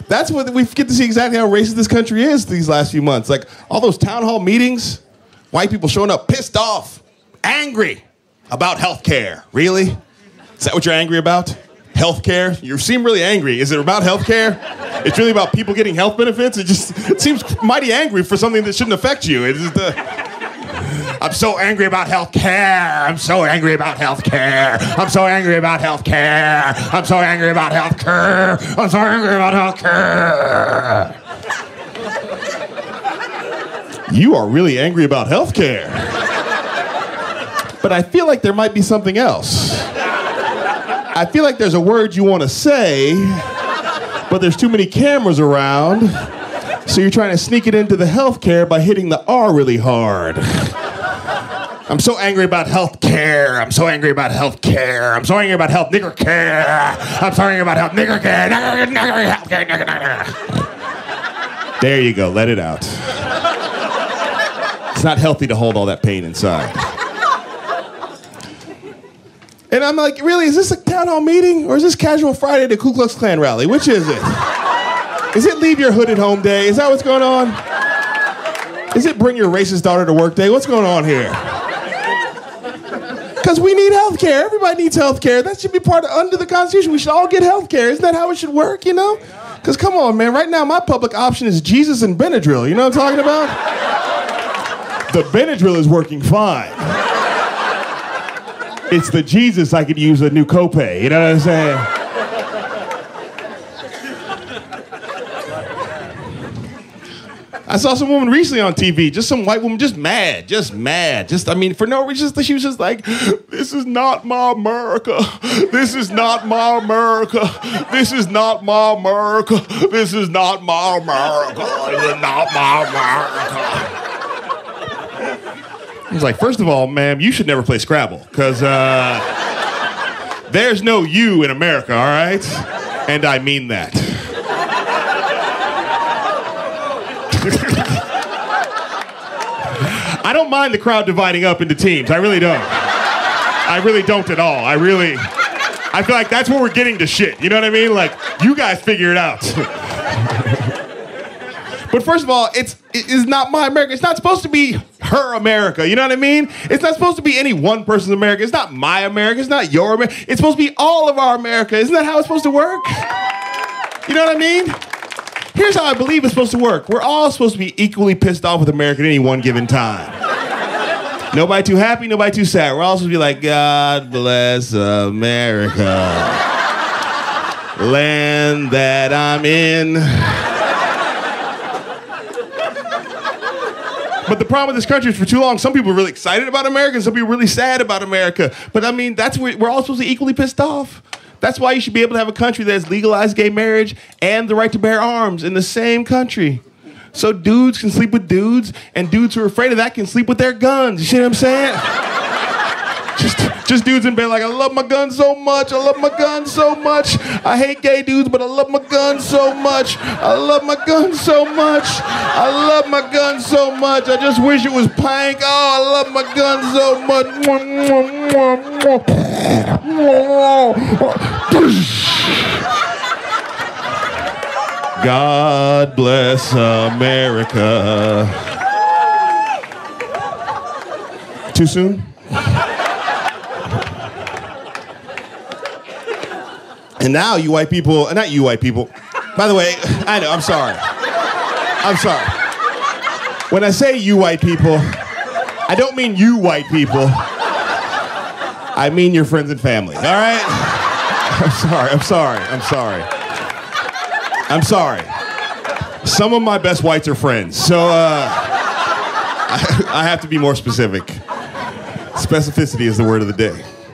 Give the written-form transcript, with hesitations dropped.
That's what we get to see exactly how racist this country is these last few months. Like all those town hall meetings, white people showing up pissed off, angry about health care. Really? Is that what you're angry about? Health care? You seem really angry. Is it about health care? It's really about people getting health benefits? It seems mighty angry for something that shouldn't affect you. It's just I'm so angry about health care. I'm so angry about health care. I'm so angry about health care. I'm so angry about health care. I'm so angry about health care. You are really angry about health care. But I feel like there might be something else. I feel like there's a word you want to say, but there's too many cameras around, so you're trying to sneak it into the healthcare by hitting the R really hard. I'm so angry about health care. I'm so angry about health care. I'm so angry about health nigger care. I'm so angry about health nigger care. Nigger health care. Nigger. There you go. Let it out. It's not healthy to hold all that pain inside. And I'm like, really, is this a town hall meeting? Or is this casual Friday at a Ku Klux Klan rally? Which is it? Is it leave your hood at home day? Is that what's going on? Is it bring your racist daughter to work day? What's going on here? Because we need health care. Everybody needs health care. That should be part of under the Constitution. We should all get health care. Isn't that how it should work, you know? Because come on, man. Right now, my public option is Jesus and Benadryl. You know what I'm talking about? The Benadryl is working fine. It's the Jesus I could use a new copay. You know what I'm saying? I saw some woman recently on TV, just some white woman, just mad. I mean, for no reason, she was just like, this is not my America. This is not my America. This is not my America. This is not my America. This is not my America. I was like, first of all, ma'am, you should never play Scrabble, because there's no you in America, all right? And I mean that. I don't mind the crowd dividing up into teams. I really don't. I really don't at all. I feel like that's where we're getting to shit. You know what I mean? Like, you guys figure it out. But first of all, it is not my America. It's not supposed to be her America. You know what I mean? It's not supposed to be any one person's America. It's not my America. It's not your America. It's supposed to be all of our America. Isn't that how it's supposed to work? You know what I mean? Here's how I believe it's supposed to work. We're all supposed to be equally pissed off with America at any one given time. Nobody too happy, nobody too sad. We're all supposed to be like, God bless America. Land that I'm in. But the problem with this country is for too long, some people are really excited about America and some people are really sad about America. But I mean, that's where we're all supposed to be equally pissed off. That's why you should be able to have a country that has legalized gay marriage and the right to bear arms in the same country. So dudes can sleep with dudes, and dudes who are afraid of that can sleep with their guns. You see what I'm saying? Just dudes in bed like, I love my gun so much. I love my gun so much. I hate gay dudes, but I love my gun so much. I love my gun so much. I love my gun so much. I just wish it was pink. Oh, I love my gun so much. God bless America. Too soon? And now you white people, not you white people. By the way, I know, I'm sorry. When I say you white people, I don't mean you white people. I mean your friends and family, all right? I'm sorry. Some of my best whites are friends, so I have to be more specific. Specificity is the word of the day.